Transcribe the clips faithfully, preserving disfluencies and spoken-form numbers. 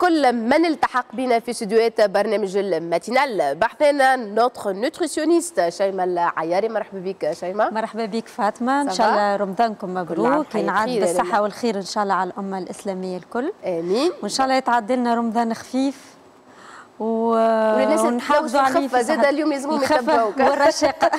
لكل من التحق بنا في استديوهات برنامج الماتينال. بحثنا نوتر نوتريسيونيست شيماء العياري. مرحبا بك شيماء. مرحبا بك فاطمه، ان شاء الله رمضانكم مبروك، ينعاد بالصحه والخير ان شاء الله على الامه الاسلاميه الكل. امين. وان شاء الله يتعدى لنا رمضان خفيف و... ونحافظوا عليه. زاد اليوم يلزمهم يتبعوك والرشاقه.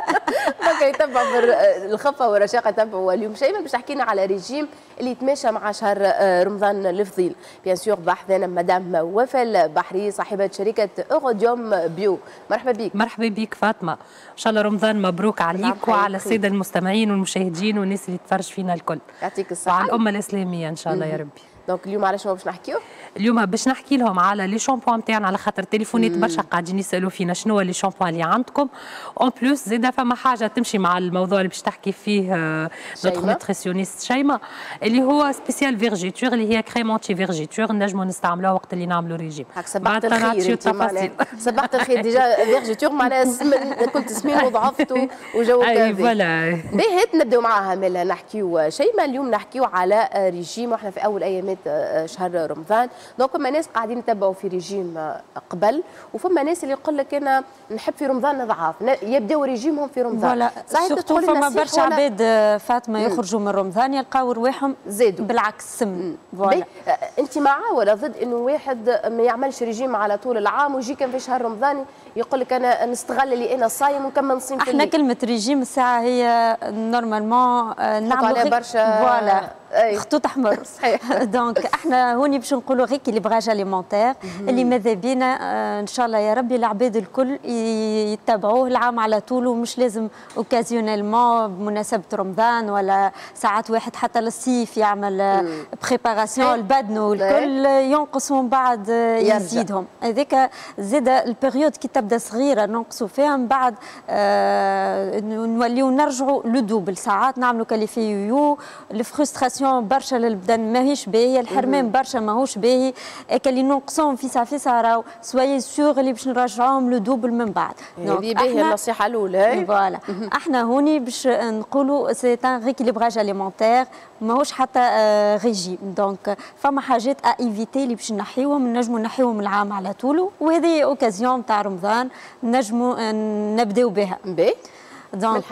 هكا يتبعوا الخفه والرشاقه يتبعوا اليوم. شيماء باش تحكي لنا على ريجيم اللي يتماشى مع شهر رمضان الفضيل. بيان سور بحثنا مدام وفاء البحري صاحبه شركه اوروديوم بيو. مرحبا بك. مرحبا بك فاطمه، ان شاء الله رمضان مبروك عليك وعلى الساده المستمعين والمشاهدين والناس اللي تتفرج فينا الكل. يعطيك الصحه. وعلى الامه الاسلاميه ان شاء الله يا ربي. دونك اليوم على شنو باش نحكيو؟ اليوم باش نحكي لهم على لي شامبوان نتاعنا، على خاطر تليفونات برشا قاعدين يسالوا فينا شنو لي شامبوان اللي عندكم. اون بلوس زاده فما حاجه تمشي مع الموضوع اللي باش تحكي فيه نوتر نوتريسيونيست شيماء، اللي هو سبيسيال فيرجيتور، اللي هي كريم انتي فيرجيتور نجموا نستعملوها وقت اللي نعملوا ريجيم. سبقت الخير سبقت الخير ديجا فيرجيتور معناها كنت سمين وضعفت وجو كافي. اي فوالا. باهي نبداو معاها مالا نحكيو شيماء. اليوم نحكيو على ريجيم واحنا في اول ايامات شهر رمضان. دونك فما ناس قاعدين يتبعوا في ريجيم قبل، وفما ناس اللي يقول لك انا نحب في رمضان نضعف يبداو ريجيمهم في رمضان. فوالا سورتو فما برشا عباد فاطمه يخرجوا من رمضان يلقاو رواحهم زادوا بالعكس سم. فوالا انت مع ولا ضد انه واحد ما يعملش ريجيم على طول العام ويجي كان في شهر رمضان يقول لك انا نستغل اللي انا صايم ونكمل نصيم في احنا كلمه ريجيم الساعه هي نورمالمون نعملوا برشا فوالا خطوط احمر. صحيح. دونك احنا هوني باش نقولوا غير كيليبراج اليمونتير اللي ماذا بينا ان شاء الله يا ربي العباد الكل يتبعوه العام على طول، ومش لازم اوكازيونيلمون بمناسبه رمضان ولا ساعات واحد حتى للصيف يعمل بريباراسيون لبدنه والكل ينقص ومن بعد يزيدهم. هذيك زاد البيريود كي تبدا صغيره ننقصوا فيها من بعد آه نوليو نرجعوا لو دوبل. ساعات نعملوا كاليفي يو الفرستراسيون برشا للبدن ماهيش باهيه، الحرمان برشا ماهوش باهي، اللي ننقصوهم فيسا فيسا راهو سويي سيغ اللي باش نرجعوهم لو دوبل من بعد. هذه باهيه النصيحه الاولى. فوالا احنا هوني باش نقولوا سي ان ريكيليبراج اليمونتير ماهوش حتى آه ريجيم. دونك فما حاجات ا ايفيتي اللي باش نحيوهم نجموا نحيوهم العام على طوله، وهذه اوكازيون تاع رمضان نجموا نبداو بها. باهي. دونك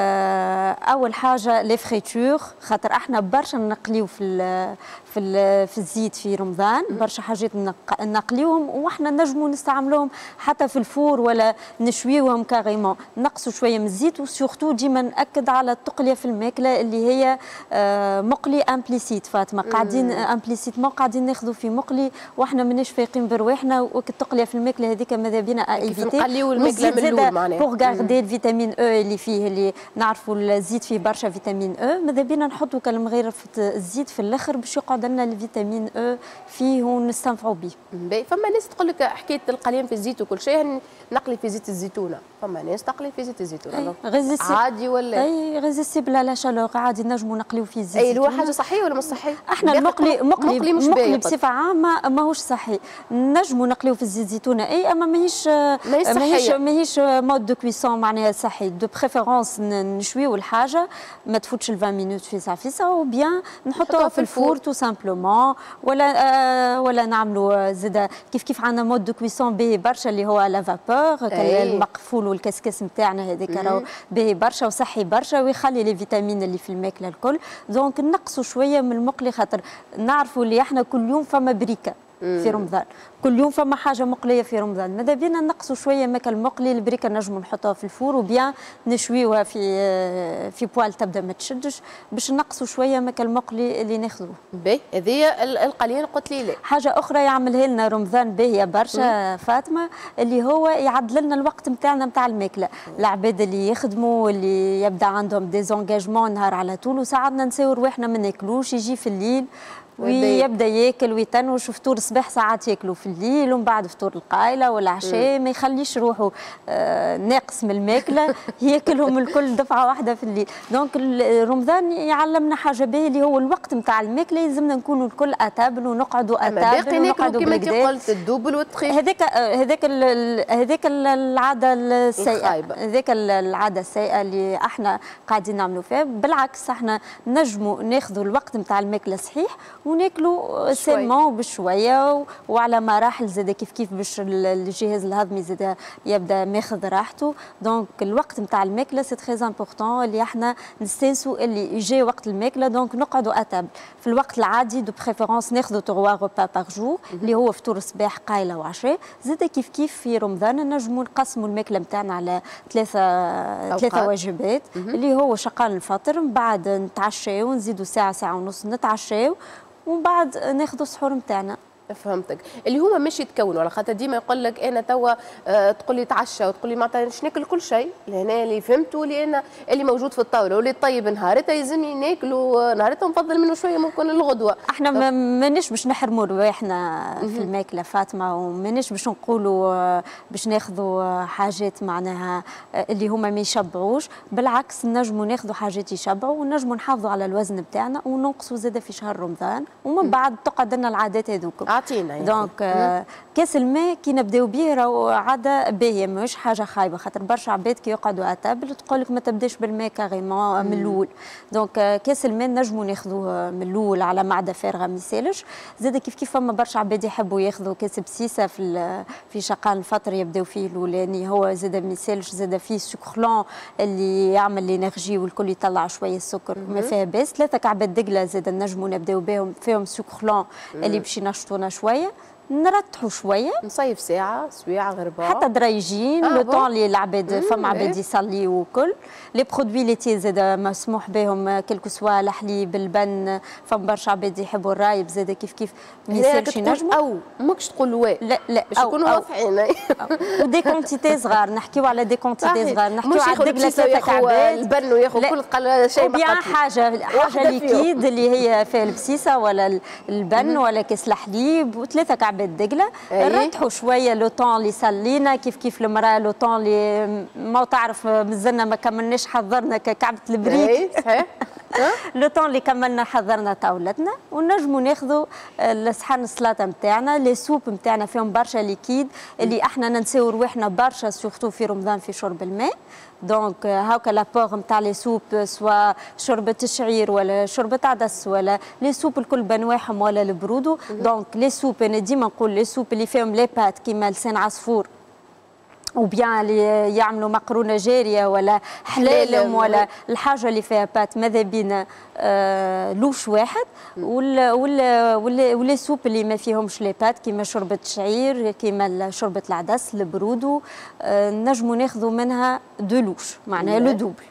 آه اول حاجه لي فريتور، خاطر احنا برشا نقليو في ال في ال في الزيت في رمضان، برشا حاجات نقليوهم واحنا نجموا نستعملوهم حتى في الفور ولا نشويوهم كاريمون. نقصوا شويه من الزيت وسورتو ديما ناكد على التقليه في الماكله اللي هي آه مقلي امبليسيت. فاطمه قاعدين امبليسيتمون قاعدين ناخذوا في مقلي واحنا ماناش فايقين برواحنا، والتقليه في الماكله هذيك ماذا بينا ايفيتي. نقليو الماكله من الاول معناها بور غاردي الفيتامين او اللي فيه، اللي نعرفوا الزيت فيه برشا فيتامين او، ماذا بينا نحطوا كالمغيره في الزيت في الاخر باش يقعد لنا الفيتامين او فيه ونستنفعوا به. باهي. فما ناس تقول لك حكايه القليان في الزيت وكل شيء نقلي في زيت الزيتونه، فما ناس تقلي في زيت الزيتونه عادي ولا اي ريزيستيبل على شالور عادي نجموا نقليو في زيت اي. هو حاجه صحيه ولا مش صحيه؟ احنا المقلي مقلي مقلي مش مقلي بصفه عامه ماهوش صحي. نجموا نقليو في الزيت الزيتونه اي، اما ماهيش ماهيش ماهيش مود دو كويسون معناها صحي. دو بريفيرونس نشويو الحاجه ما تفوتش ال عشرين مينوت فيسا فيسا، وبيان نحطوها في الفور تو سامبلومون، ولا آه ولا نعملوا زاد كيف كيف عندنا مود دو كويسون باهي برشا اللي هو لا فابور المقفول والكسكس نتاعنا هذاك راهو باهي برشا وصحي برشا ويخلي لي فيتامين اللي في الماكله الكل. دونك نقصوا شويه من المقلي، خاطر نعرفوا اللي احنا كل يوم فما بريكه في رمضان، كل يوم فما حاجه مقليه في رمضان. ماذا بينا نقصوا شويه ماكل المقلي. البريكه نجموا نحطوها في الفور وبيان نشويوها في في بوال تبدا ما تشدش باش نقصوا شويه ماكل المقلي اللي ناخذوه. باهي. هذه القليل قلت لي لا. حاجه اخرى يعملها لنا رمضان باهيه برشا فاطمه، اللي هو يعدل لنا الوقت نتاعنا نتاع الماكله. العباد اللي يخدموا اللي يبدا عندهم ديزونجاجمون نهار على طول، وساعات ننساو رواحنا ما ناكلوش، يجي في الليل ويبدا ياكل ويتنوش، وفطور الصباح ساعات ياكلوا في الليل ومن بعد فطور القايله والعشاء، ما يخليش روحه آه ناقص من الماكله ياكلهم الكل دفعه واحده في الليل. دونك رمضان يعلمنا حاجه باهيه اللي هو الوقت نتاع الماكله، يلزمنا نكونوا الكل اتابل ونقعدوا اتابل ونقعدوا كما انت قلت الدوبل والتخيل. هذاك هذاك هذاك العاده السيئه، هذاك العاده السيئه اللي احنا قاعدين نعملوا فيها. بالعكس احنا نجموا ناخذوا الوقت نتاع الماكله صحيح وناكلوا سيمون بشويه وعلى مراحل زاد كيف كيف باش الجهاز الهضمي زاد يبدا ماخذ راحته. دونك الوقت نتاع الماكله سي تري امبورطون اللي احنا نستانسوا اللي يجي وقت الماكله دونك نقعدوا اتابل. في الوقت العادي دو بريفيرونس ناخذوا تروا روبا باغ جور اللي هو فطور صباح قايله وعشاء. زاد كيف كيف في رمضان نجموا نقسموا الماكله نتاعنا على ثلاثه ثلاثه وجبات اللي هو شقان الفطر، من بعد نتعشاو نزيدوا ساعه ساعه ونص نتعشاو ومن بعد ناخذوا السحور نتاعنا. فهمتك. اللي هما مش يتكونوا على خاطر ديما يقول لك انا توا أه تقول لي تعشى وتقول لي معناتها باش ناكل كل شيء، لهنا اللي فهمته اللي انا اللي موجود في الطاوله واللي طيب نهارتها يلزمني ناكلوا نهارتها نفضل منه شويه ممكن الغدوه. احنا مانيش باش نحرموا رواحنا في الماكله فاطمه، ومانيش باش نقولوا باش ناخذوا حاجات معناها اللي هما ما يشبعوش، بالعكس نجموا ناخذوا حاجات يشبعوا ونجموا نحافظوا على الوزن بتاعنا وننقصوا زاده في شهر رمضان ومن بعد تقعد لنا العادات هذوك. اعطينا دونك آه كاس الماء كي نبداو به راهو عاده باهيه مش حاجه خايبه، خاطر برشا عباد كي يقعدوا اتابل تقول لك ما تبداش بالماء كاريمون من الاول. دونك آه كاس الماء نجموا ناخذوه من الاول على معده فارغه ما يسالش. زاد كيف كيف فما برشا عباد يحبوا ياخذوا كاس بسيسه في في شقان الفطر يبداو فيه الاولاني، هو زاد ما يسالش، زاد فيه سكرلون اللي يعمل لينيرجي والكل يطلع شويه السكر ما فيها باس. ثلاثه كعبات دقله زاد نجموا نبداو بهم فيهم سكرلون اللي باش ينشطونا شويه، نرتحوا شويه نصيف ساعه سويعه غربا حتى دريجين آه لو طون اللي العباد فما عباد يصليوا وكل لي برودوي ليتي زاد مسموح بهم كلكو سوا الحليب البن، فما برشا عباد يحبوا الرايب زاد كيف كيف ما يصيرش ينجموا. او ماكش تقول وا لا لا باش يكونوا واضحين ودي كونتيتي صغار، نحكيو على دي كونتيتي صغار، نحكيو على الدقله ثلاثه عباد البن وياخذ كل قل شيء بيان حاجه حاجه ليكيد اللي هي فيها البسيسه ولا البن ولا كاس الحليب وثلاثه كعبات دقله. رتحوا شويه لو طون اللي سلينا كيف كيف المراه لو طون اللي ما تعرف مازلنا ما كملناش حضرنا ككعبه البريك صحيح لو طون اللي كملنا حضرنا طاولتنا ونجموا ناخذوا الصحن السلطه نتاعنا. لي سوب نتاعنا فيهم برشا ليكيد اللي احنا ننساو رواحنا برشا سورتو في رمضان في شرب الماء. دونك هاكا لابور نتاع لي سوب سوا شوربه الشعير ولا شوربه عدس ولا لي سوب الكل بانواعهم ولا البرودو. دونك لي سوب انا ديما نقول لي سوب اللي فيهم لي بات كيما لسان عصفور وبيان اللي يعملوا مقرونه جاريه ولا حلالم ولا الحاجه اللي فيها بات ماذا بينا آه لوش واحد، ولا ولا ولا سوب اللي ما فيهمش لي بات كيما شوربه الشعير كيما شوربه العدس البرودو آه نجموا ناخذوا منها دو لوش معناها لو دوبل.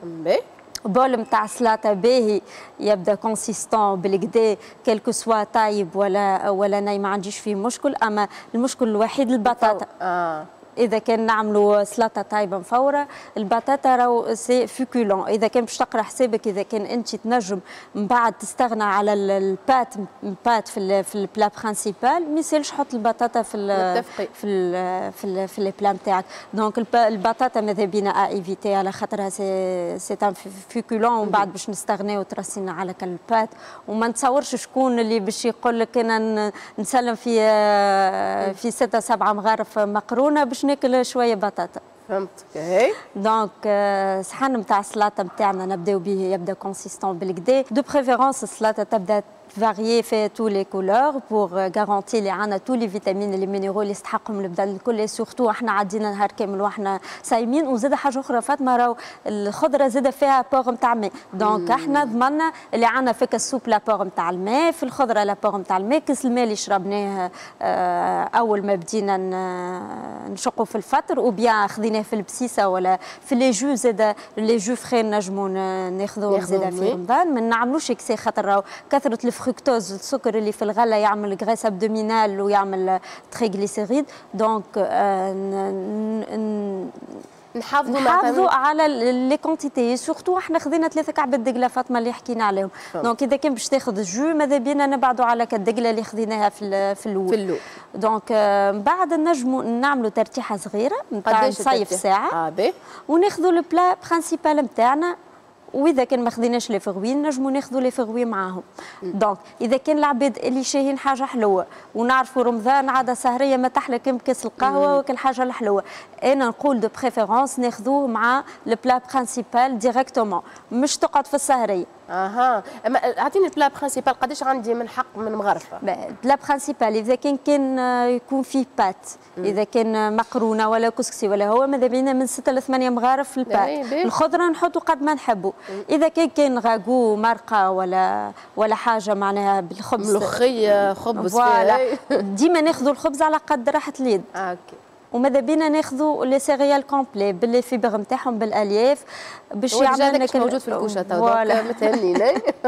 بول نتاع سلاطه باهي يبدا كونسيستون بالكدا كلكو سوا طايب ولا ولا ناي ما عنديش فيه مشكل، اما المشكل الوحيد البطاطا. آه. اذا كان نعملوا سلطه طايبه مفوره البطاطا راهو سي فيكولون، اذا كان باش تقرا حسابك اذا كان انت تنجم من بعد تستغنى على البات البات في ال في البلا برينسيبال ما يسالش حط البطاطا في ال في ال في ال في البلا نتاعك. دونك البطاطا ماذا بينا ا ايفيتي على خاطرها سي سي ان فيكولون ومن بعد باش نستغناو ترسينا على البات. وما نتصورش شكون اللي باش يقول لك انا نسلم في في ستة سبعة مغارف مقرونه باش ناكل شويه بطاطا. فهمتك هي. دونك صحن نتاع السلطه نتاعنا نبداو به يبدا كونسيستون بالكدا. دو بريفيرونس السلطه تبدا فاريي في تو لي كولور بور غارونتي اللي عندنا تو لي فيتامين لي مينيرو اللي يستحقهم البدن الكل، سورتو احنا عدينا نهار كامل واحنا صايمين. وزاد حاجه اخرى فاطمه راهو الخضره زاد فيها بور نتاع الماء، دونك احنا ضمننا اللي عندنا في السوب لابور نتاع الماء، في الخضره لابور نتاع الماء، كاس الماء اللي شربناه اول ما بدينا نشقوا في الفطر وبيان خذيناه في البسيسه ولا في لي جو زاد لي جو فري نجموا ناخذوه زاد في رمضان. ما نعملوش اكسي خاطر راهو كثره الفركتوز السكر اللي في الغله يعمل غريس ابدومينال ويعمل تريغليسيريد. دونك نحافظوا نحافظوا على لي كونتيتي، سورتو احنا خذينا ثلاثه كعبات دقله فاطمه اللي حكينا عليهم. دونك اذا كان باش تاخذ جو ماذا بينا نبعدوا على كالدقله اللي خذيناها في في الاول. في الاول دونك بعد نجموا نعملوا ترتيحه صغيره نتاع نصيف ساعه اه باهي وناخذوا البلا برينسيبال نتاعنا. واذا كان ما خذيناش لي فغوي نجموا ناخذوا لي فغوي معاهم. دونك اذا كان العباد اللي شاهين حاجه حلوه ونعرفوا رمضان عاده سهريه ما تحلى كم كاس القهوه وكل حاجه الحلوه، انا نقول دو بريفيرونس ناخذوه مع البلا برينسيبال ديريكتومون، مش تقعد في السهريه اها اما اعطيني البلا برينسيبال قداش عندي من حق من مغرفه؟ البلا برينسيبال اذا كان كان يكون فيه بات، اذا كان مقرونه ولا كسكسي ولا هو ماذا بينا من ستة ل ثمانية مغارف في البات. الخضره نحطوا قد ما نحبوا. اذا كان كان غاغو مرقه ولا ولا حاجه معناها بالخبز ملوخيه خبز فوالا ديما ناخذوا الخبز على قد راحه اليد. اوكي. وماذا بينا ناخذوا لي سيريال كومبلي باللي فيبر نتاعهم بالالياف باش يعمل لنا موجود في الكوشه تو دونك متهمنين.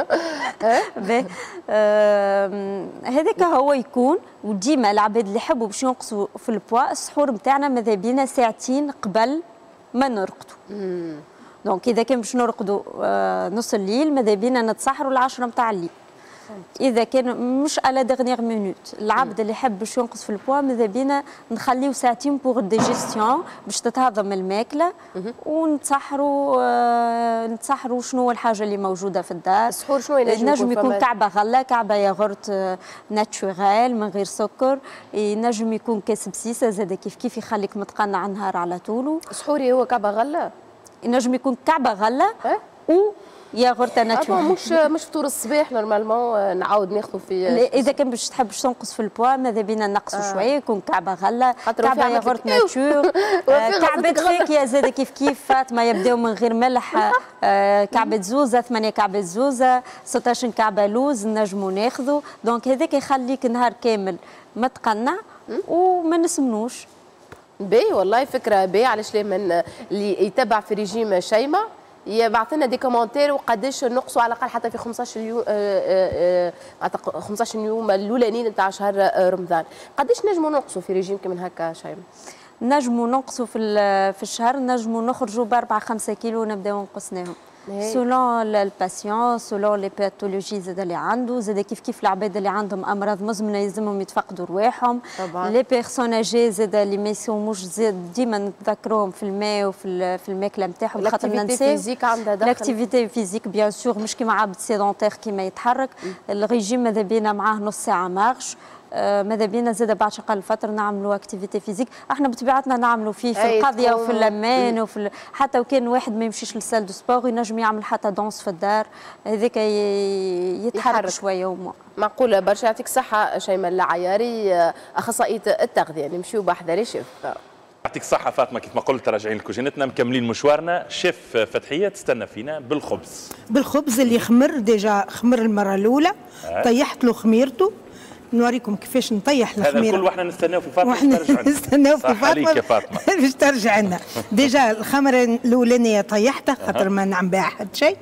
هذاك هو يكون. وديما العباد اللي يحبوا باش ينقصوا في البوا السحور نتاعنا ماذا بينا ساعتين قبل ما نرقدوا. دونك اذا كان باش نرقدوا نص الليل ماذا بينا نتسحروا العشرة نتاع الليل. اذا كان مش على دغنيغ مينوت العبد اللي يحب باش ينقص في البوا ماذا بينا نخليو ساعتين بوغ ديجيستيون باش تتهضم الماكله ونتسحروا آه نتسحروا شنو الحاجه اللي موجوده في الدار. السحور شنو ينجم ينجم يكون كعبه غله كعبه ياغورت آه ناتشورال من غير سكر. ينجم يكون كاس بسيسه زاد كيف كيف يخليك متقنع النهار على طوله. سحوري هو كعبه غله. ينجم يكون كعبه غله أه؟ و ياغورت ناتشورال. مش مش فطور الصباح نورمالمون نعاود ناخذ في. اذا كان باش تحب باش تنقص في البوا ماذا بينا نقصوا آه. شويه يكون كعبه غله كعبه ياغورت ناتشور كعبه فاكهه زاد كيف كيف فاطمه يبداو من غير ملح آه كعبه زوزه ثمانيه كعبه زوزه ستة عشر كعبه لوز نجموا ناخذوا. دونك هذاك يخليك نهار كامل متقنع وما نسمنوش. باهي والله فكره باهي. علاش لا من اللي يتبع في ريجيم شيماء يبعث لنا دي كومنتير وقداش نقصوا على الاقل حتى في خمسطاش يوم خمسطاش يوم الاولانيين نتاع شهر رمضان. قداش نجموا نقصوا في ريجيم كيما هكا شيماء؟ نجموا نقصوا في في الشهر نجموا نخرجوا بأربعة خمسة كيلو نبداو نقصناهم سولون الباسيون سولون لي باثولوجي زاد اللي عنده زاد كيف كيف العباد اللي عندهم امراض مزمنه يلزمهم يتفقدوا رواحهم. لي بيرسون اجي زاد اللي ما يسوموش زاد ديما نتذكروهم في الماء وفي في الماكله نتاعهم خاطر ما ننساو. فيزيك عندها دخل. لاكتيفيتي فيزيك بيان سور مش كيما عبد سيدونتير كيما يتحرك. الريجيم ماذا بينا معاه نص ساعه مارش. آه ماذا بينا زاد بعد شقال فتره نعملوا اكتيفيتي فيزيك. احنا بطبيعتنا نعملوا فيه في القضيه وفي اللمان وفي حتى وكان واحد ما يمشيش للسال دو سبور ينجم يعمل حتى دونس في الدار هذاك يتحرك شويه وما. معقوله برشا. يعطيك الصحه شيماء العياري اخصائيه التغذيه. نمشيو بحذر شيف. يعطيك الصحة فاطمة كيف ما قلت راجعين لكوجينتنا مكملين مشوارنا. شيف فتحية تستنى فينا بالخبز. بالخبز اللي خمر ديجا خمر المرة الأولى أه. طيحت له خميرته. نوريكم كيفاش نطيح الخميره. هذا الكل واحنا نستناو في فاطمه باش ترجع لنا. نستناو في فاطمه فاطمه باش ترجع لنا. ديجا الخمره الاولانيه طيحتها خاطر ما نعم بها حد شيء.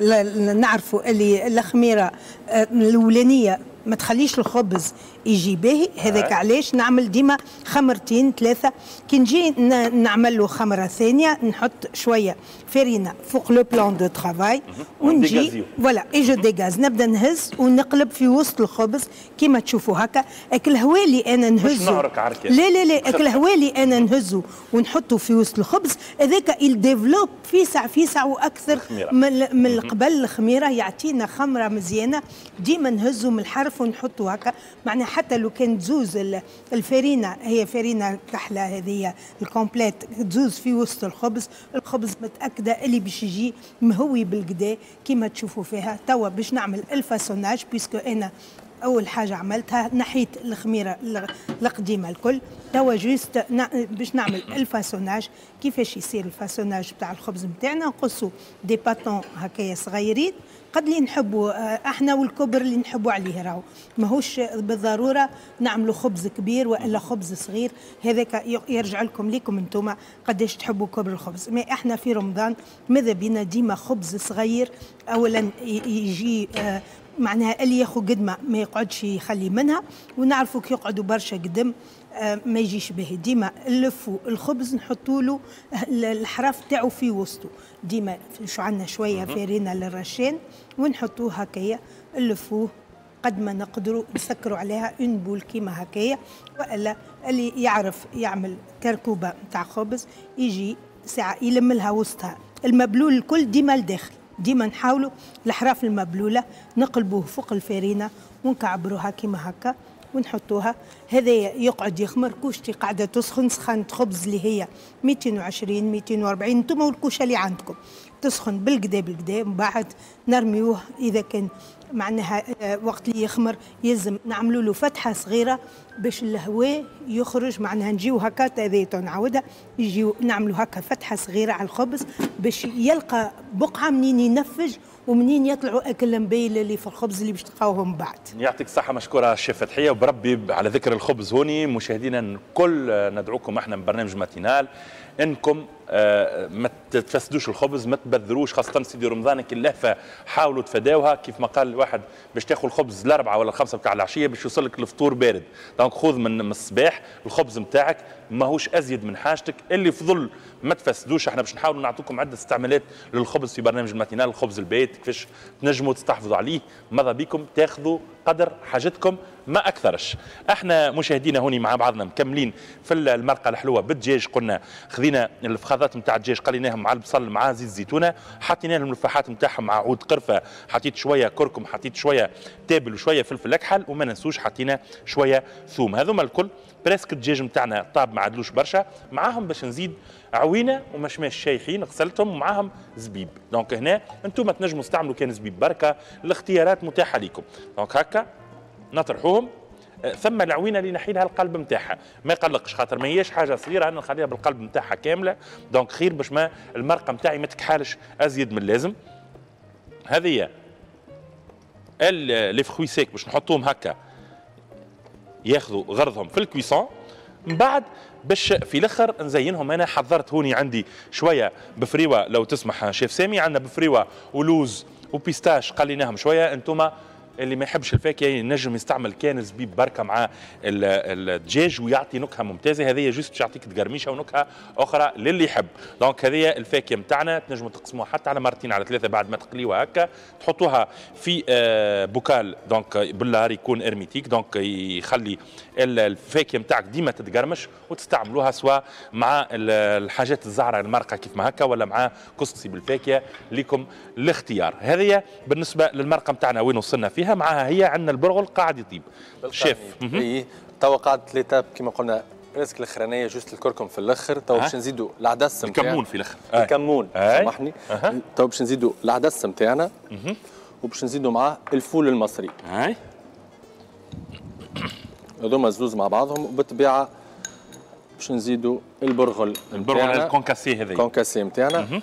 نعرفوا اللي الخميره الاولانيه ما تخليش الخبز يجي باهي. هذاك علاش نعمل ديما خمرتين ثلاثه. كي نجي نعمل له خمره ثانيه نحط شويه فرينه فوق لو بلان دو ترافاي ونجي فوالا اي جو ديغاز نبدا نهز ونقلب في وسط الخبز كيما تشوفوا هكا. اك الهواء اللي انا نهزه لا لا لا اك الهواء اللي انا نهزه ونحطه في وسط الخبز هذاك يديفلوب فيسع فيسع واكثر من من قبل الخميره يعطينا خمره مزيانه. ديما نهزه من الحرف ونحطه هكا معناها حتى لو كان تزوز الفرينه هي فرينه كحله هذه الكومبليت تزوز في وسط الخبز. الخبز متاكده اللي باش يجي مهوي بالقدا كيما تشوفوا فيها. توا باش نعمل الفاسوناج بيسكو انا اول حاجه عملتها نحيت الخميره القديمه الكل. توا جوست باش نعمل الفاسوناج. كيفاش يصير الفاسوناج بتاع الخبز نتاعنا؟ نقصوا دي باتون هكايا صغيرين قد اللي نحبوا احنا والكبر اللي نحبوا عليه راهو ماهوش بالضروره نعملوا خبز كبير والا خبز صغير. هذاك يرجع لكم ليكم انتم قداش تحبوا كبر الخبز. ما احنا في رمضان ماذا بينا ديما خبز صغير. اولا يجي آه معناها اللي ياخذ قدمه ما يقعدش يخلي منها. ونعرفوا كي يقعدوا برشا قدم آه ما يجيش به. ديما نلفوا الخبز نحطوا له الحرف تاعو في وسطه. ديما شو عندنا شويه فارينه للرشان ونحطوه هكايا نلفوه قد ما نقدروا نسكروا عليها اون بول كيما هكايا. والا اللي يعرف يعمل كركوبه نتاع خبز يجي ساعه يلم لها وسطها المبلول الكل ديما لداخل. ديما نحاولوا الحراف المبلوله نقلبوه فوق الفارينه ونكعبروها كيما هكا ونحطوها. هذا يقعد يخمر. كوشتي قاعده تسخن، سخنت خبز اللي هي مئتين وعشرين مئتين وأربعين، انتم والكوشه اللي عندكم تسخن بالكدا بالكدا. من بعد نرميوه اذا كان معناها وقت اللي يخمر يلزم نعملوا له فتحه صغيره باش الهواء يخرج. معناها نجيو هكا هذه نعاودها، يجيو نعملوا هكا فتحه صغيره على الخبز باش يلقى بقعه منين ينفج ومنين يطلعوا اكل مبيل اللي في الخبز اللي باش تلقاوهم من بعد. يعطيك الصحه مشكوره الشيف فتحيه. وبربي على ذكر الخبز هوني مشاهدينا الكل ندعوكم احنا من برنامج ماتينال انكم آه ما تفسدوش الخبز، ما تبذروش، خاصه سيدي رمضان كي اللهفه حاولوا تفداوها. كيف ما قال الواحد باش تاكل خبز الاربعه ولا الخمسه بتاع العشيه باش يوصل لك الفطور بارد. دونك خذ من الصباح الخبز نتاعك ماهوش ازيد من حاجتك، اللي فضل ما تفسدوش. احنا باش نحاولوا نعطيكم عده استعمالات للخبز في برنامج الماتينال. الخبز البيت كيفاش تنجموا تستحفظوا عليه، ماذا بيكم تاخذوا قدر حاجتكم ما اكثرش. احنا مشاهدينا هوني مع بعضنا مكملين في المرقه الحلوه بالدجاج. قلنا خذينا الفخاذات نتاع الدجاج قليناهم مع البصل مع زيت الزيتونه، حطينا لهم الفاحات نتاعهم مع عود قرفه، حطيت شويه كركم، حطيت شويه تابل وشويه فلفل اكحل، وما ننسوش حطينا شويه ثوم. هذوما الكل بريسك الدجاج نتاعنا طاب ما عدلوش برشا. معاهم باش نزيد عوينه ومشماش شايحين غسلتهم ومعاهم زبيب. دونك هنا انتم تنجموا تستعملوا كان زبيب بركه، الاختيارات متاحه لكم. دونك هكا نطرحوهم. ثم العوينه اللي نحي لها القلب نتاعها ما يقلقش، خاطر ما هيش حاجه صغيره، انا نخليها بالقلب نتاعها كامله. دونك خير باش ما المرقه نتاعي ما تكحالش ازيد من اللازم. هذه لي فخوي سيك باش نحطوهم هكا ياخذوا غرضهم في الكويسون. من بعد باش في الاخر نزينهم. انا حضرت هوني عندي شويه بفريوه لو تسمح شيف سامي، عندنا بفريوه ولوز وبيستاش قليناهم شويه. انتم اللي ما يحبش الفاكهه ينجم يستعمل كان زبيب بركه مع الدجاج ويعطي نكهه ممتازه. هذه جوست باش يعطيك تقرميشه ونكهه اخرى للي يحب. دونك هذه الفاكهه نتاعنا تنجموا تقسموها حتى على مرتين على ثلاثه بعد ما تقليوها هكا، تحطوها في بوكال دونك بالنهار يكون ارميتيك، دونك يخلي الفاكهه نتاعك ديما تتقرمش، وتستعملوها سواء مع الحاجات الزعره المرقه كيف ما هكا ولا مع كسكسي بالفاكهه، لكم الاختيار. هذه بالنسبه للمرقه نتاعنا وين وصلنا فيها. معها هي عندنا البرغل قاعد يطيب شيف. اي توا قعدت ليتاب كما قلنا ريسك الاخرانيه جوست الكركم في الاخر. توا باش نزيدوا العدس نتاعنا، الكمون في الاخر، الكمون سامحني. توا باش نزيدوا العدس نتاعنا وباش نزيدوا معاه الفول المصري. اي هذوما زوز مع بعضهم. وبالطبيعه باش نزيدوا البرغل البرغل الكونكاسي. هذه الكونكاسي نتاعنا.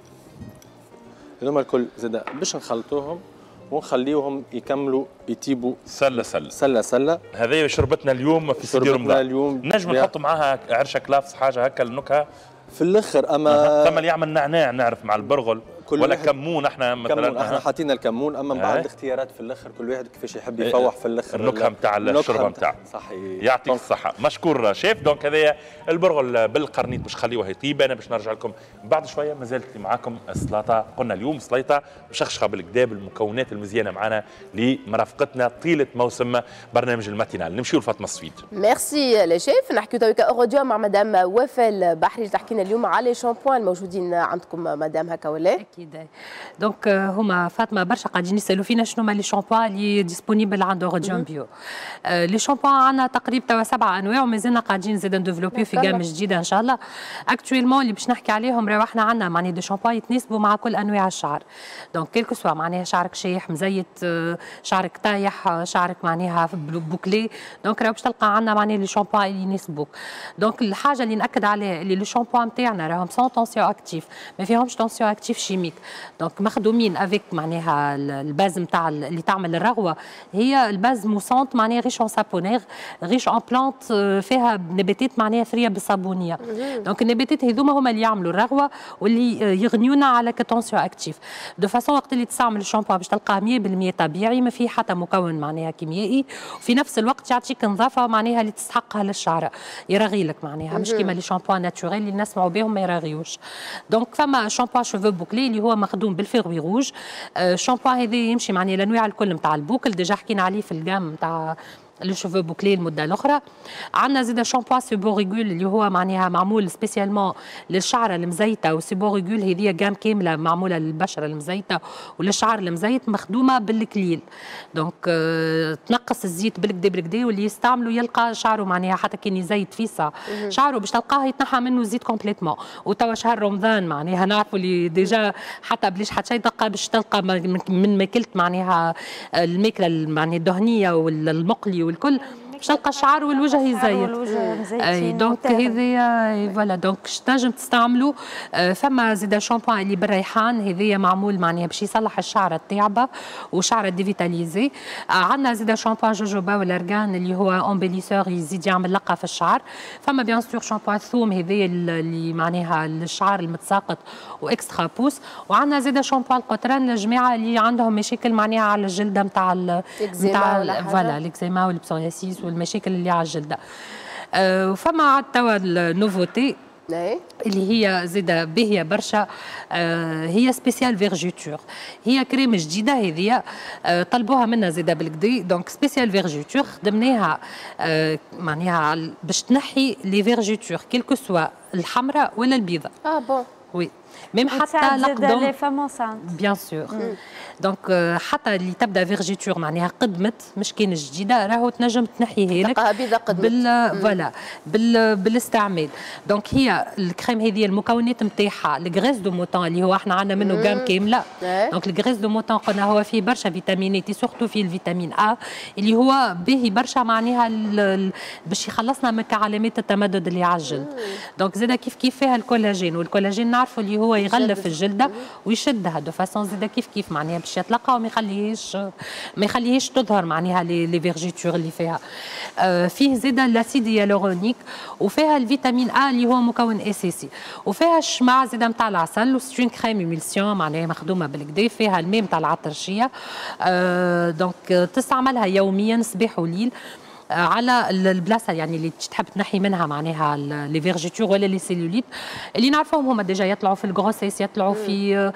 هذوما الكل زاد باش نخلطوهم ونخليوهم يكملوا يطيبوا سله سله سله سله. هذه شربتنا اليوم في سيدي رمضان. اليوم نجم نحط معاها عرشه كلافس حاجه هكا النكهه في الاخر. اما ثم اللي يعمل نعناع نعرف مع البرغل ولا كمون. احنا مثلا كمون احنا حاطين الكمون. اما من بعد الاختيارات في الاخر كل واحد كيفاش يحب يفوح في الاخر النكهه نتاع الشوربه نتاعه. صحيح. يعطيك الصحه مشكور شيف. دونك هذايا البرغل بالقرنيط باش نخليوه يطيب. انا باش نرجع لكم بعد شويه. ما زالت معاكم السلطه. قلنا اليوم سليطه مشخشخه بالكدا بالمكونات المزيانه معنا لمرافقتنا طيله موسم برنامج الماتينال. نمشيو لفاطمه السويد. ميرسي لي شيف. نحكيو تويكا اوروديو مع مدام وفاء بحري تحكينا اليوم على شامبوان الموجودين عندكم مدام هكا ولا؟ اكيد. دونك هما فاطمه برشا قاعدين يسالوا فينا شنو هما لي شامبوان اللي ديسپونيبل عند اوروديون بيو. لي شامبوان عندنا تقريبا توا سبعه انواع ومازلنا قاعدين زاد نديفلوبيو في جام جديده ان شاء الله. اكتويلمون اللي باش نحكي عليهم راهو احنا عندنا معني دي شامبوان يتناسبوا مع كل انواع الشعر. دونك كيلكو سوا معناها شعرك شايح مزيت، شعرك طايح، شعرك معناها بوكلي، دونك راهو باش تلقى عندنا معناها لي شامبوان اللي يناسبوك. دونك الحاجه اللي ناكد عليها اللي لي شامبوان نتاعنا راهم سون تونسيون اكتيف، ما فيهمش تونسيون اكتيف شيميك. دونك مخدومين افيك معناها الباز نتاع اللي تعمل الرغوه هي الباز موسونت معناها ريش اون سابونير، ريش اون بلانت فيها نباتات معناها ثريه بالصابونيه. دونك النباتات هذوما هما اللي يعملوا الرغوه واللي يغنيونا على كتونسيون اكتيف. دو فاسون وقت اللي تستعمل الشامبو باش تلقاه مية بالمية طبيعي، ما فيه حتى مكون معناها كيميائي، وفي نفس الوقت يعطيك نظافه معناها اللي تستحقها للشعر، يرغي لك معناها مش كيما لي شامبو ناتشوريل اللي نسمعوا بهم ما يرغيوش. دونك فما شامبو شوفو بوكلي اللي هو مخدوم بالفيغوي روج. الشامبو هذا يمشي معناها الانواع الكل نتاع البوكل، ديجا حكينا عليه في الجام نتاع لو شوفو بوكلي المده الاخرى. عندنا زيد شامبوان سيبو ريغول اللي هو معناها معمول سبيسيالمون للشعر المزيته، وسيبو ريغول هذه جام كامله معموله للبشره المزيته وللشعر المزيت مخدومه بالكليل. دونك آه تنقص الزيت بالكدا بالكدا، واللي يستعملوا يلقى شعره معناها حتى كان يزيت فيسا شعره باش تلقاه يتنحى منه الزيت كومبليتمون. وتوا شهر رمضان معناها نعرفوا اللي ديجا حتى بليش حتى شيء تلقى باش تلقى من ماكلت معناها الماكله معناها الدهنيه والمقلي والكل باش تلقى الشعر والوجه يزيت. اي دونك هذه فوالا دونك تنجم تستعملوا. فما زيد شامبوان اللي بالريحان هذايا معمول معناها باش يصلح الشعر التعبه وشعر ديفيتاليزي. عندنا زيد شامبوان جوجوبا والارغان اللي هو امبليسور يزيد يعمل لقه في الشعر. فما بيان سور شامبوان الثوم هذايا اللي معناها الشعر المتساقط واكسترا بوس. وعندنا زيد شامبوان القطران للجماعه اللي عندهم مشاكل معناها على الجلده نتاع نتاع فوالا الاكزيما والبسورياسيس والمشاكل اللي على الجلده. أه وفما عاد توا النوفوتي اللي هي زيدا باهيه برشا. آه هي سبيسيال فيرجيتور، هي كريم جديده هذه آه طلبوها منا زيدا بالكدا. دونك سبيسيال فيرجيتور خدمناها آه معناها باش تنحي لي فيرجيتور كيلكو سوا الحمراء ولا البيضاء. اه بون وي ميم حتى الأقدام لي فام انسانت بيان سور. دونك حتى اللي تبدا فيرجيتور معناها قدمت مش كان جديده راهو تنجم تنحيها لك بيضاء قدمت بال فوالا بال بالاستعمال. دونك هي الكريم هذه المكونات نتاعها الغريس دو موتون اللي هو احنا عندنا منه جام كامله. دونك الغريس دو موتون قلنا هو فيه برشا فيتامينات سورتو فيه الفيتامين ا اللي هو باهي برشا معناها باش يخلصنا من علامات التمدد اللي على الجلد. دونك زاد كيف كيف فيها الكولاجين، والكولاجين نعرفوا اللي هو يغلف الجلده ويشدها دو فاسون زاد كيف كيف معناها باش يتلقى وما يخليهاش ما يخليهاش تظهر معناها لي فيرجيتور اللي فيها. آه فيه زاد الاسيد هيالورونيك وفيها الفيتامين ا اللي هو مكون اساسي، وفيها الشمع زاد نتاع العسل وسترين كريم ايميلسيون معناها مخدومه بالكدا، فيها الماء نتاع العطرشيه. آه دونك تستعملها يوميا صباح وليل على البلاصه يعني اللي تحب تنحي منها معناها لي فيرجيتور ولا لي سيلوليت اللي نعرفوهم هما ديجا يطلعوا في الغروسيس، يطلعوا في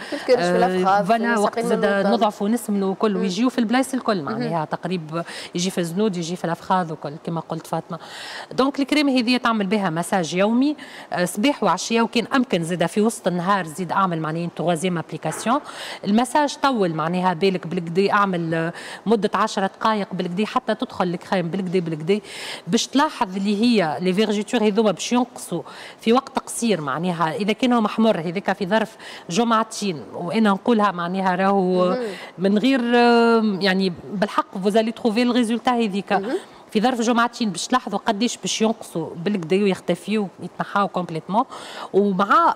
فوالا وقت زاد نضعفوا نسمنوا وكل ويجيو في البلايص الكل معناها تقريب يجي في الزنود يجي في الافخاذ وكل كما قلت فاطمه. دونك الكريم هذه تعمل بها مساج يومي صباح وعشيه، وكان امكن زاد في وسط النهار زيد اعمل معناها تروازيام ابليكاسيون. المساج طول معناها بالك بالكدا اعمل مده عشر دقائق بالكدا حتى تدخل الكريم بالكدا بالكدا باش تلاحظ اللي هي لي فيرجيتور هذوما باش ينقصوا في وقت قصير معناها اذا كانوا محمر هذاك في ظرف جمعتين. وانا نقولها معناها راهو من غير يعني بالحق فوزالي تروفي الريزولتا هذيك في ظرف جمعتين باش تلاحظوا قديش باش ينقصوا بالكدا ويختفيوا ويتنحاو كومبليتمون. ومع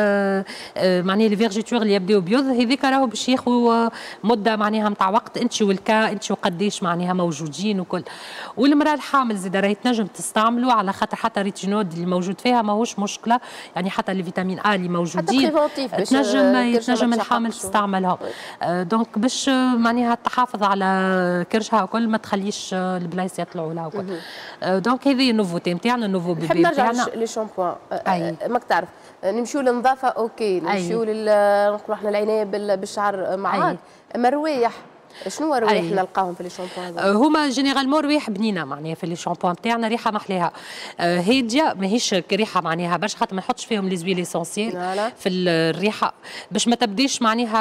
معناها لي فيرجيتور اللي يبداو بيض هذيك راهو باش ياخذوا مده معناها نتاع وقت انت والكا انت وقديش معناها موجودين وكل. والمراه الحامل زاد راهي تنجم تستعملوا على خاطر حتى ريتينود اللي موجود فيها ماهوش مشكله يعني حتى الفيتامين ا اللي موجودين تنجم تنجم الحامل تستعملهم. دونك باش معناها تحافظ على كرشها وكل ما تخليش البلايص يطلعوا لها وكل. دونك هذه النوفوتي نتاعنا النوفو بيبي نتاعنا. نرجع للشامبوان ماك تعرف نمشيو للنظافه اوكي نمشيو لل نقولوا احنا العنايه بالشعر معاك، اما الروايح شنو الروايح اللي نلقاهم في لي شامبوان؟ هما جينيرالمون روايح بنينه معناها في لي شامبوان نتاعنا ريحه محليها هاديه ماهيش ريحه معناها برشا خاطر ما نحطش فيهم لي زويل اسونسيال في الريحه باش ما تبديش معناها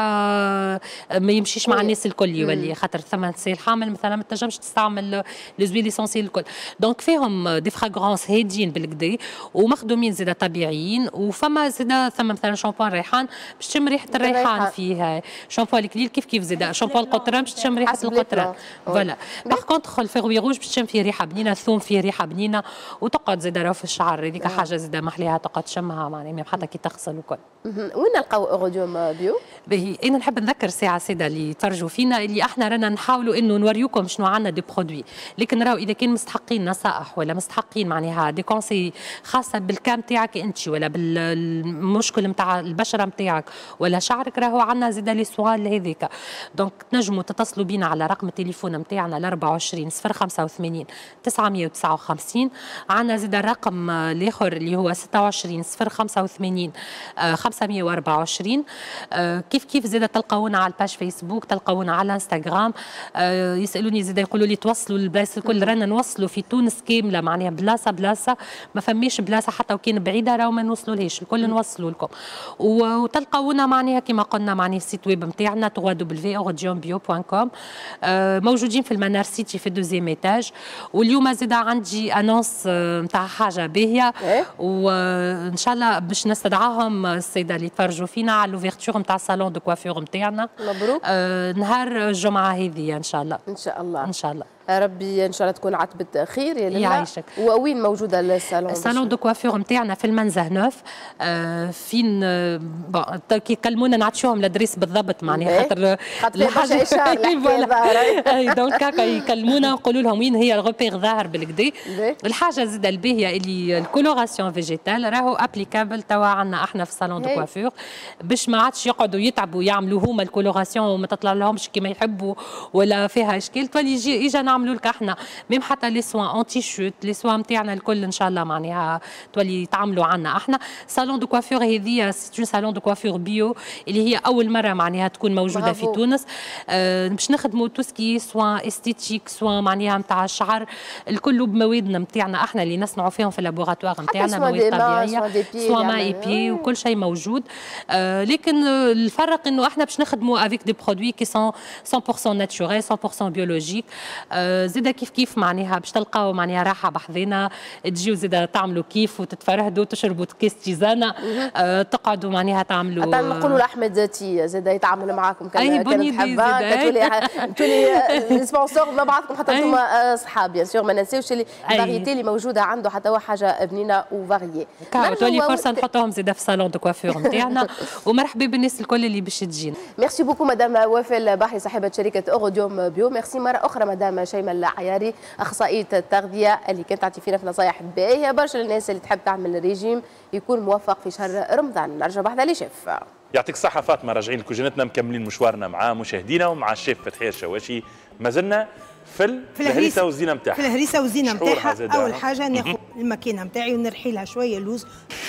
ما يمشيش مع الناس الكل يولي خاطر ثم نساء الحامل مثلا ما تنجمش تستعمل لي زويل اسونسيال الكل. دونك فيهم دي فراغرانس هاديين بالكدا ومخدومين زاده طبيعيين. وفما زاده ثم مثلا شامبوان ريحان باش تشم ريحه الريحان فيه، شامبوان الكليل كيف كيف زاده، شامبوان القطران باش تشم ريحه القطران فوالا. باغ كونتخ الفيغوي روج باش تشم فيه ريحه بنينه، الثوم فيه ريحه بنينه وتقعد زاده راهو في الشعر هذيك حاجه زاده محليها تقعد تشمها معناها حتى كي تغسل وكل. وين نلقاو اوروديوم بيو؟ باهي انا نحب نذكر ساعه ساده اللي يتفرجوا فينا اللي احنا رانا نحاولوا انه نوريوكم شنو عندنا دي برودوي، لكن راهو اذا كان مستحقين نصائح ولا مستحقين معناها دي كونسي خاصه بالكام تاعك انت ولا بالمشكل نتاع البشره نتاعك ولا شعرك راهو عندنا زاده لي سوال هذيك. دونك تنجموا تتصلوا بينا على رقم التليفون نتاعنا ل أربعة وعشرين صفر خمسة وثمانين تسعمائة وتسعة وخمسين. عندنا زيد الرقم الاخر اللي هو ستة وعشرين صفر خمسة وثمانين خمسمائة وأربعة وعشرين. كيف كيف زيد تلقاونا على الباج فيسبوك، تلقاونا على انستغرام. يسالوني زيد يقولوا لي توصلوا البلايص الكل، رانا نوصلوا في تونس كامله معناها بلاصه بلاصه، ما فماش بلاصه حتى وكان بعيده راهو ما نوصلولهاش، الكل نوصلوا لكم. وتلقاونا معناها كما قلنا معناها السيت ويب نتاعنا دبليو دبليو دبليو دوت اورجيون بيو دوت كوم. موجودين في المنار سيتي في الدوزيام ايتاج. واليوم زيد عندي انونس نتاع حاجه باهيه، وان شاء الله باش نستدعاهم السيده اللي تفرجوا فينا على لوفيرتور نتاع الصالون دو كوافور نتاعنا. مبروك. آه نهار الجمعه هذه ان شاء الله. ان شاء الله ان شاء الله. ربي ان شاء الله تكون عتبة خير يا لله. يعيشك. ووين موجوده الصالون؟ الصالون دو كوافور نتاعنا في المنزه نوف. آه فين آه كي يكلمونا نعطيوهم الادريس بالضبط معناها خاطر الحاجه اشار اي دونك هكا يكلمونا نقولوا لهم وين هي الغوبير ظاهر بالكدا. الحاجه زيد الباهيه اللي الكولوراسيون فيجيتال راهو ابليكابل توا عندنا احنا في الصالون دو كوافور، باش ما عادش يقعدوا يتعبوا يعملوا هما الكولوراسيون وما تطلع لهمش كما يحبوا ولا فيها اشكال، تولي يجي اجا نعملوا لك احنا ميم حتى لي سوان اونتي شوت لي سوان نتاعنا الكل ان شاء الله معناها تولي يتعاملوا عنا احنا. صالون دو كوافور هذه سي صالون دو كوافور بيو اللي هي اول مره معناها تكون موجوده برافو. في تونس. آه باش نخدموا توسكي سوان استيتيك سوان معناها نتاع الشعر الكل بموادنا نتاعنا احنا اللي نصنعوا فيهم في اللابوراتوار نتاعنا، مواد طبيعيه سوان ما اي بي وكل شيء موجود. آه لكن الفرق انه احنا باش نخدموا افيك دي برودوي كي سون مية بالمية ناتشورال مية بالمية بيولوجيك. آه زيد كيف كيف معناها باش تلقاو معناها راحه بحذنا، تجيو زيد تعملوا كيف وتتفرهدوا تشربوا كيس تيزانه. آه تقعدوا معناها تعملوا حتى نقولوا لاحمد زاتي زيد يتعامل معاكم كان كان حبا تولي تولي سبونسور مع بعضكم حتى انتم اصحاب بيان سور. ما ننساوش اللي الفاريتي اللي موجوده عنده حتى هو حاجه بنينه وفاريي. تولي فرصه نحطوهم زيد في صالون دو كوافور نتاعنا. ومرحبا بالناس الكل اللي باش تجينا. ميرسي بوكو مدام وافل بحري صاحبه شركه اوروديوم بيو. ميرسي مره اخرى مدام شيماء العياري اخصائيه التغذيه اللي كانت تعطي فينا في نصائح باهيه برشا للناس اللي تحب تعمل ريجيم يكون موفق في شهر رمضان. نرجع بحث لي شيف. يعطيك الصحه فاطمه، راجعين لكوجينتنا مكملين مشوارنا مع مشاهدينا ومع الشيف فتحيه الشواشي. ما زلنا في في الهريسه والزينه نتاعها. في الهريسه والزينه نتاعها اول حاجه ناخذ الماكينه نتاعي ونرحي لها شويه لوز.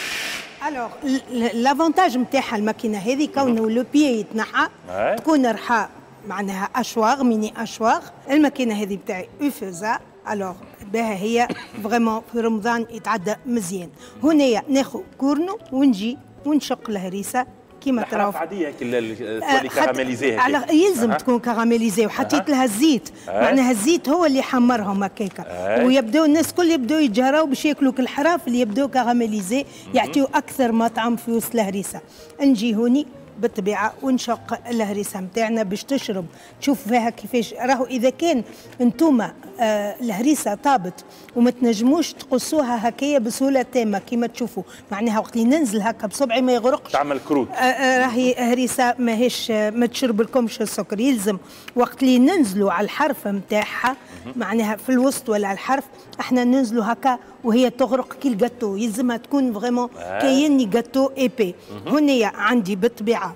الوغ لافونتاج نتاعها الماكينه هذه كونه لو بيي يتنحى تكون رحى معناها اشواغ ميني اشواغ. الماكينه هذه بتاعي اوفوزا الوغ بها هي فريمون في رمضان يتعدى مزيان. هنا ناخذ كورنو ونجي ونشق الهريسه كيما تراو عاديه تولي كاراميليزي على يلزم أه. تكون كاراميليزي وحطيت لها الزيت. أه. معناها الزيت هو اللي حمرهم هكاكا. أه. ويبداو الناس الكل يبداو يتجهراو باش ياكلوا الحراف اللي يبداو كاراميليزي يعطيو اكثر مطعم في وسط الهريسه. نجي هوني بالطبيعه ونشق الهريسه نتاعنا باش تشرب. تشوف فيها كيفاش راهو اذا كان انتوما آه الهريسه طابت وما تنجموش تقصوها هكايا بسهوله تامه كيما تشوفوا معناها وقت اللي ننزل هكا بصبعي ما يغرقش تعمل كروت. آه آه راهي هريسه ماهيش آه ما تشرب لكمش السكر. يلزم وقت اللي ننزلوا على الحرف نتاعها معناها في الوسط ولا على الحرف احنا ننزلوا هكا وهي تغرق كي الجاتو. يلزمها تكون فريمون آه. كايني جاتو ايبي. هنا عندي بالطبيعه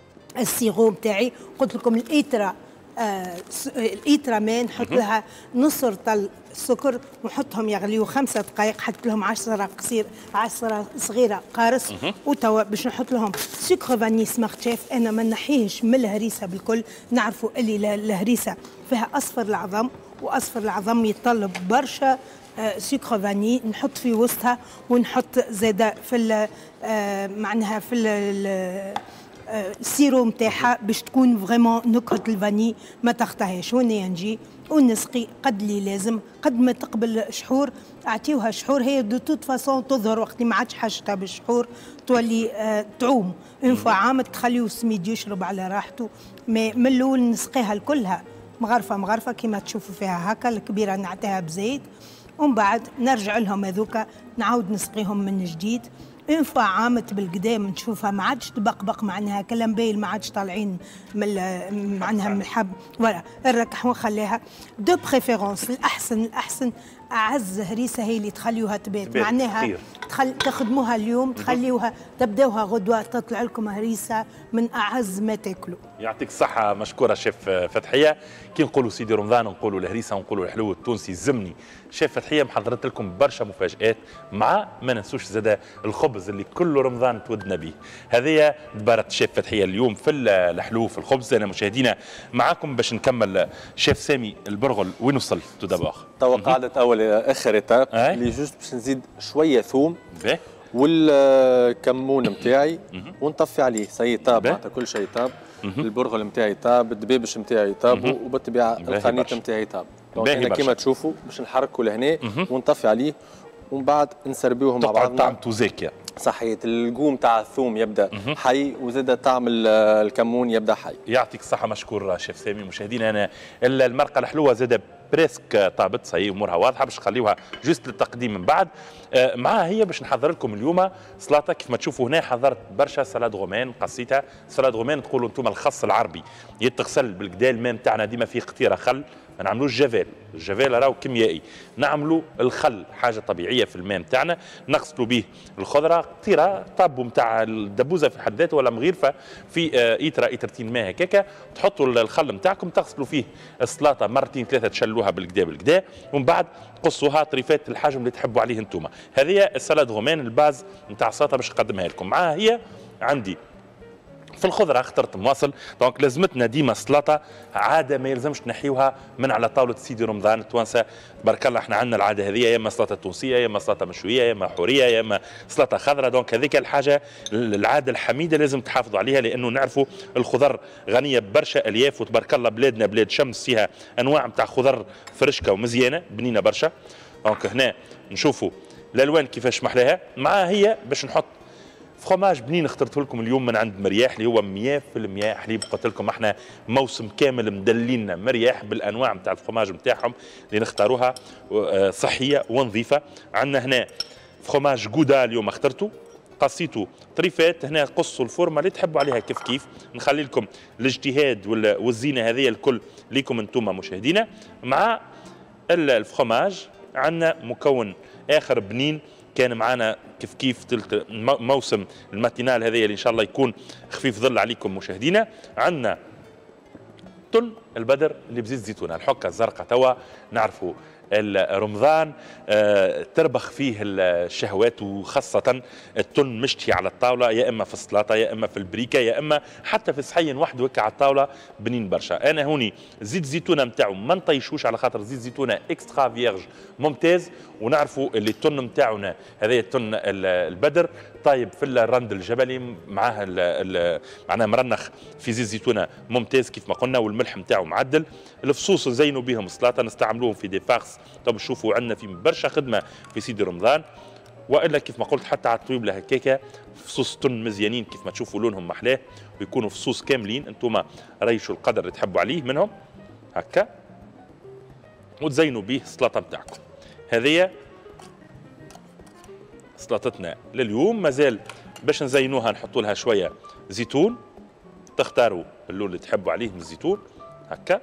السيغو نتاعي قلت لكم الايترا آه الايترا مان نحط لها نص رطل سكر ونحطهم يغليوا خمسة دقائق. حطيت لهم عشرة قصير عشرة صغيره قارص. وتوا باش نحط لهم سكر فاني سمارت شيف. انا ما نحيهش من الهريسه بالكل. نعرفوا اللي الهريسه فيها اصفر العظم واصفر العظم يتطلب برشا آه سكر فاني. نحط في وسطها ونحط زاده في آه معناها في السيرو نتاعها باش تكون فريمون نكهه الفاني ما تخطاهاش. هنا نجي ونسقي قد اللي لازم قد ما تقبل شحور اعطيوها شحور. هي دو توت فاسون تظهر وقت ما عادش حاجتها بالشحور تولي آه تعوم. اون فوا عامت تخليو السميد يشرب على راحته. من الاول نسقيها الكلها مغرفه مغرفه كيما تشوفوا فيها هكا. الكبيره نعطيها بزيت ومن بعد نرجع لهم هذوكا نعاود نسقيهم من جديد. اون فوا عامت بالقدام نشوفها ما عادش تبقبق، معناها كلام باين ما عادش طالعين من معناها من الحب ولا الركح، ونخليها دو بريفيرونس. الاحسن الاحسن اعز هريسه هي اللي تخليوها تبات، معناها تخل... تخدموها اليوم تخليوها تبداوها غدوه تطلع لكم هريسه من اعز ما تاكلوا. يعطيك الصحه مشكوره شيف فتحيه. كي نقولوا سيدي رمضان نقولوا الهريسه ونقولوا الحلو التونسي الزمني. شيف فتحيه محضرت لكم برشا مفاجات، مع ما ننسوش زاده الخبز اللي كل رمضان تودنا به. هذه دبرت شيف فتحيه اليوم في الحلو في الخبز. انا مشاهدينا معاكم باش نكمل. شيف سامي البرغل وين وصل تو دابور؟ توا قعدت اول اخر ايتاب اللي جوست باش نزيد شويه ثوم والكمون نتاعي ونطفي عليه. سي طاب معناتها كل شيء طاب. البرغل نتاعي طاب، الدبابش نتاعي طاب، وبالطبيعه القرنيط نتاعي طاب. دونك هنا كيما تشوفوا باش نحركوا لهنا ونطفي عليه، ومن بعد نسربيوهم مع بعضنا. طعم توزيكيا صحيت. القوم تاع الثوم يبدا حي، وزاد طعم الكمون يبدا حي. يعطيك الصحه مشكور شيف سامي. مشاهدينا انا المرقه الحلوه زاد بريسك طابت، صحيح امورها واضحه باش نخليوها جوست للتقديم من بعد. آه معها هي باش نحضر لكم اليوم سلطه. كيف ما تشوفوا هنا حضرت برشا سلاد غومان قصيتها. سلاد غومان تقولوا انتم الخص العربي، يتغسل بالكدا. الماء نتاعنا ديما فيه قطيره خل، ما نعملوش جافيل. الجافيل راهو كيميائي، نعملوا الخل حاجه طبيعيه في الماء نتاعنا، نغسلوا به الخضره. قطيره طابو نتاع الدبوزه في حد ذاته ولا مغيرفه في ايترا ايترتين ماء هكاكا، تحطوا الخل نتاعكم تغسلوا فيه السلطه مرتين ثلاثه، تشلوها بالكدا بالكدا، ومن بعد قصوها طريفات الحجم اللي تحبوا عليه انتم. هذه السلاد غومان الباز نتاع السلطه باش نقدمها لكم. معاها هي عندي في الخضره اخترت مواصل، دونك لازمتنا ديما سلطه عاده ما يلزمش نحيوها من على طاوله سيدي رمضان التوانسه. تبارك الله احنا عندنا العاده هذه، يا اما سلطه تونسيه يا اما سلطه مشويه يا اما حوريه يا اما سلطه خضراء. دونك هذيك الحاجه العاده الحميده لازم تحافظوا عليها، لانه نعرفوا الخضر غنيه ببرشا الياف، وتبارك الله بلادنا بلاد شمس فيها انواع نتاع خضر فرشكه ومزيانه بنينه برشا. دونك هنا نشوفوا الالوان كيفاش محلاها. معاها هي باش نحط فخوماج بنين اخترته لكم اليوم من عند مرياح اللي هو مية بالمية حليب. قلت لكم احنا موسم كامل مدلينا مرياح بالانواع نتاع الفخوماج نتاعهم اللي نختاروها صحيه ونظيفه. عندنا هنا فخوماج جودا اليوم اخترته، قصيته طريفات. هنا قصوا الفورمه اللي تحبوا عليها كيف كيف. نخلي لكم الاجتهاد والزينه هذه الكل ليكم انتم مشاهدينا. مع الفخوماج عندنا مكون اخر بنين كان معنا كيف كيف تلت موسم الماتينال هذه اللي ان شاء الله يكون خفيف ظل عليكم مشاهدينا. عندنا تن البدر اللي بزيت زيتونه، الحكه الزرقاء. توا نعرفوا رمضان آه تربخ فيه الشهوات، وخاصة التن مشتي على الطاولة، يا إما في السلطة يا إما في البريكة يا إما حتى في صحين وحده هكا على الطاولة بنين برشا. أنا هوني زيت زيتونة نتاعو ما نطيشوش، على خاطر زيت زيتونة إكسترا فيرج ممتاز. ونعرفوا اللي التن نتاعنا هذا التن البدر طيب في الرند الجبلي، معاه معناه مرنخ في زيت زيتونة ممتاز كيف ما قلنا، والملح نتاعو معدل. الفصوص نزينوا بهم السلطة، نستعملوهم في دي فارس. طب شوفوا عندنا في برشا خدمه في سيدي رمضان، والا كيف ما قلت حتى على الطويبله هكاكا فصوص تن مزيانين كيف ما تشوفوا لونهم محلاه، ويكونوا فصوص كاملين. انتم ريشوا القدر اللي تحبوا عليه منهم هكا، وتزينوا به السلطه نتاعكم. هذه سلطتنا لليوم. مازال باش نزينوها نحطوا لها شويه زيتون، تختاروا اللون اللي تحبوا عليه من الزيتون هكا.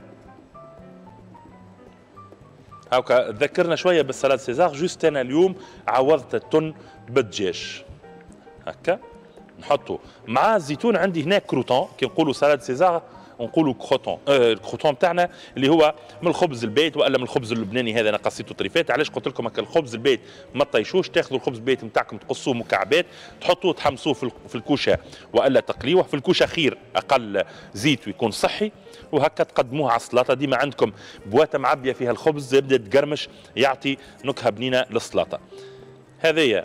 هاكا تذكرنا شويه بالسلاد سيزار. جوست انا اليوم عوضت التن بالدجاج هكا نحطه مع الزيتون. عندي هنا كروتون، كي نقولوا سلاد سيزار نقولوا كروتون. آه الكروتون تاعنا اللي هو من الخبز البيت والا من الخبز اللبناني. هذا انا قصيته طريفات. علاش قلت لكم هكا الخبز البيت ما تطيشوش، تاخذوا الخبز البيت نتاعكم تقصوه مكعبات، تحطوه تحمصوه في الكوشه والا تقليوه في الكوشه خير، اقل زيت ويكون صحي، وهكا تقدموها على السلطه. ديما عندكم بواته معبيه فيها الخبز يبدا تقرمش، يعطي نكهه بنينه للسلطه. هذه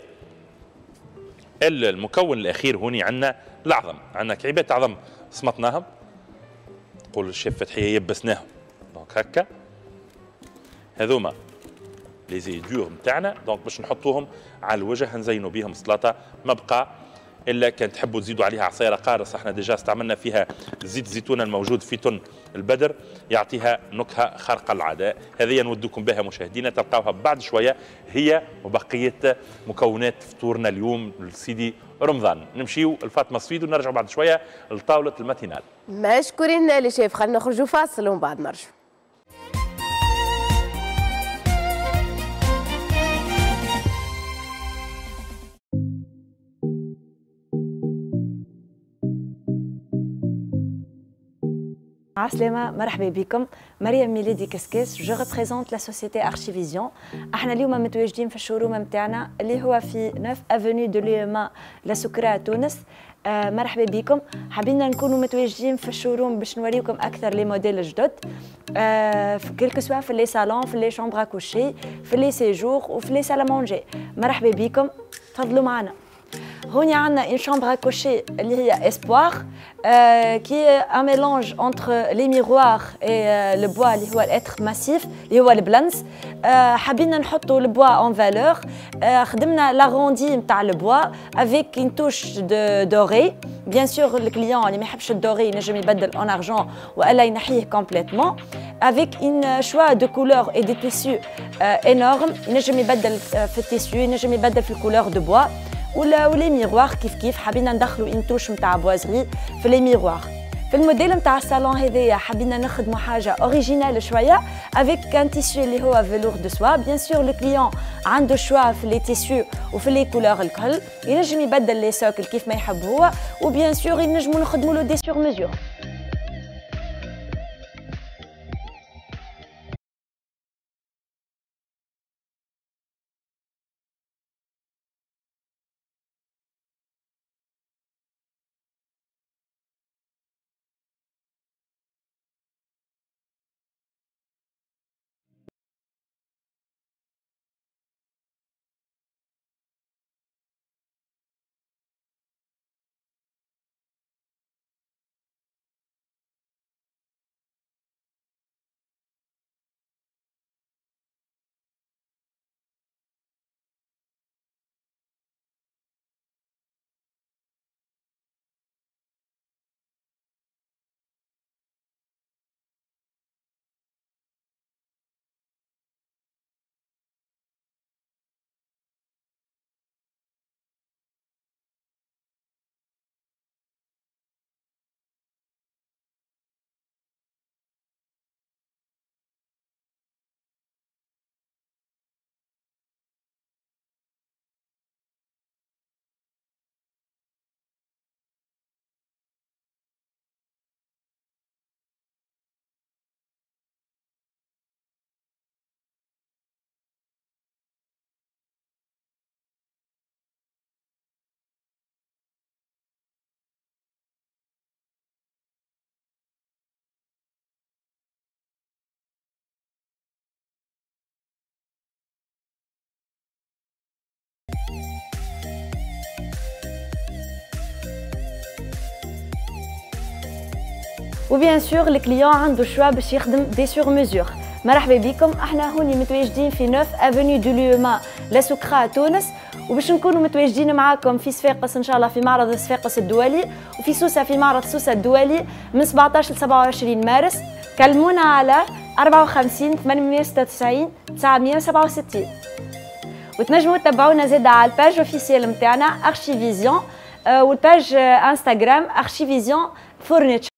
المكون الاخير. هوني عندنا العظم، عندنا كعيبات عظم صمتناهم، نقول الشيف فتحيه يبسناهم. دونك هكا هذوما لي زي دور نتاعنا. دونك باش نحطوهم على الوجه نزينوا بهم السلطه. ما بقى الا كان تحبوا تزيدوا عليها عصير قارص، احنا ديجا استعملنا فيها زيت الزيتون الموجود في تن البدر، يعطيها نكهه خارقه للعاده. هذه نودكم بها مشاهدينا، تلقاوها بعد شويه هي وبقيه مكونات فطورنا اليوم لسيدي رمضان. نمشيو لفاطمه السويد ونرجعوا بعد شويه لطاوله الماتينال. مشكورين لشيف، خلينا نخرجوا فاصل ومن بعد نرجعوا. عسلامة، مرحبا بكم. مريم ميلادي كسكاس، جو ريبريزونت لا سوسيتي ارشيفيزيون. احنا اليوم متواجدين في الشوروم نتاعنا اللي هو في تسعة افوني دو ليما لا سكرة تونس. آه مرحبا بكم. حابين نكونوا متواجدين في الشوروم باش نوريكم اكثر لي موديل الجدد، آه كيلكو سوا في لي صالون، في لي شامبر كوشي، في لي سيجور وفي لي سال مونجي. مرحبا بكم، تفضلوا معنا. هوني عندنا une chambre à coucher اللي هي اسبوار euh, qui est un mélange entre les miroirs et euh, le bois اللي هو الاتر ماسيف اللي هو البلانس. euh, حبينا نحطوا البوا اون فالور. euh, خدمنا لاغوندي نتاع البوا avec une touche de doré. bien sûr الكليون اللي ما يحبش الدوري ينجم يبدل en argent والا ينحيه complètement avec une choix de couleurs et des tissus euh, énormes. ينجم يبدل في التيسيو، ينجم يبدل في الكولور دو بوا ولا ولي ميغوار. كيف كيف حبينا ندخلوا ان توش نتاع بوازغي في لي ميغوار. في الموديل نتاع الصالون هذايا حبينا نخدموا حاجه اوريجينال شويه افيك ان تيسيو اللي هو فيلور دو سوا. بيان سور لو كليون عنده شوا في لي تيسيو وفي لي كولور الكل، ينجم يبدل لي سوكل كيف ما يحب هو، وبيان سور ينجموا نخدموا له دي سور ميزور. وبيان سور الكليون عنده شوا باش يخدم دي سور ميزور. مرحبا بكم، احنا هوني متواجدين في تسعة افوني دو ليوما لا سكرة تونس، وباش نكونوا متواجدين معاكم في صفاقس ان شاء الله في معرض صفاقس الدولي، وفي سوسه في معرض سوسه الدولي من سبعطاش ل سبعة وعشرين مارس. كلمونا على أربعة وخمسين ثمانمائة وستة وتسعين تسعمائة وسبعة وستين، وتنجموا تتابعونا زاده على الباج اوفيسيال نتاعنا ارشيفيزيون والباج انستغرام ارشيفيزيون فورنيتشر.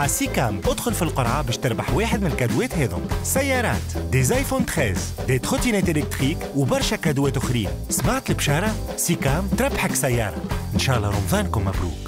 مع سيكام ادخل في القرعة باش تربح واحد من الكادوات هذم: سيارات، دي ايفون ثلاثة عشر، دي تروتينات الكتريك وبرشا كادوات اخرين. سمعت البشارة؟ سيكام تربحك سيارة. ان شاء الله رمضانكم مبروك.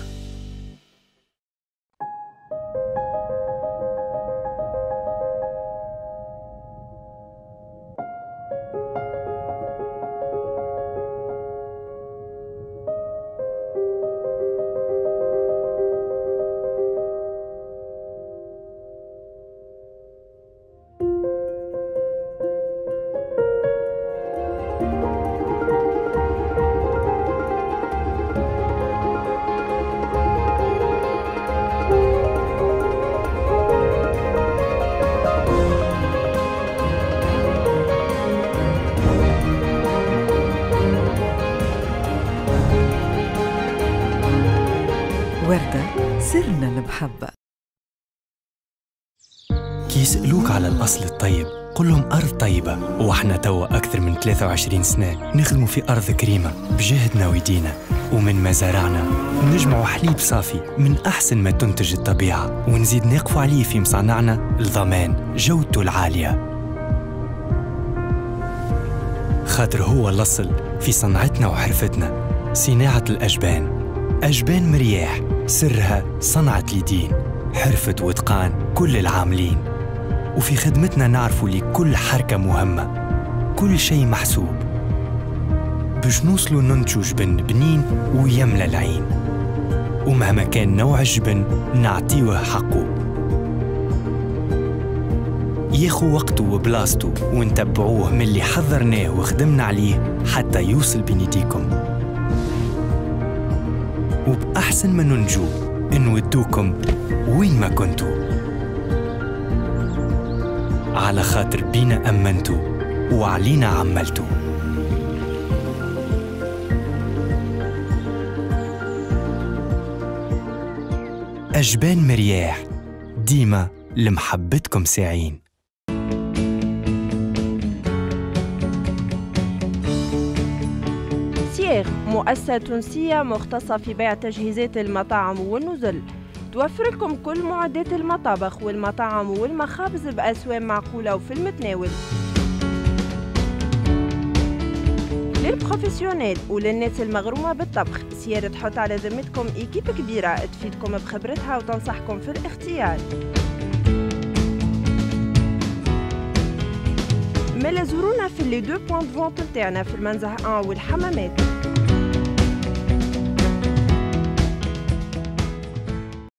وردة سرنا المحبة. كي يسألوك على الأصل الطيب قل لهم أرض طيبة. وإحنا توا أكثر من ثلاثة وعشرين سنة نخدموا في أرض كريمة بجهدنا ويدينا، ومن مزارعنا نجمعوا حليب صافي من أحسن ما تنتج الطبيعة، ونزيد نقفوا عليه في مصانعنا لضمان جودته العالية، خاطر هو الأصل في صنعتنا وحرفتنا. صناعة الأجبان، أجبان مرياح سرها صنعة اليدين، حرفة واتقان كل العاملين. وفي خدمتنا نعرفوا لكل حركة مهمة، كل شيء محسوب باش نوصلوا ننتجوا جبن بنين ويملى العين. ومهما كان نوع الجبن نعطيوه حقه، ياخو وقته وبلاصته، ونتبعوه من اللي حضرناه وخدمنا عليه حتى يوصل بين يديكم. وبأحسن ما ننجو نودوكم وين ما كنتوا، على خاطر بينا أمنتوا وعلينا عملتوا. أجبان مرياح ديما لمحبتكم ساعين. سيغ مؤسسة تونسية مختصة في بيع تجهيزات المطاعم والنزل، توفر لكم كل معدات المطابخ والمطاعم والمخابز بأسواق معقولة وفي المتناول. للبروفيسيونيل وللناس المغرومة بالطبخ، سيارة تحط على ذمتكم إيكيب كبيرة تفيدكم بخبرتها وتنصحكم في الاختيار. ملا زورونا في لي دو بوان دو فونت نتاعنا في المنزه واحد والحمامات.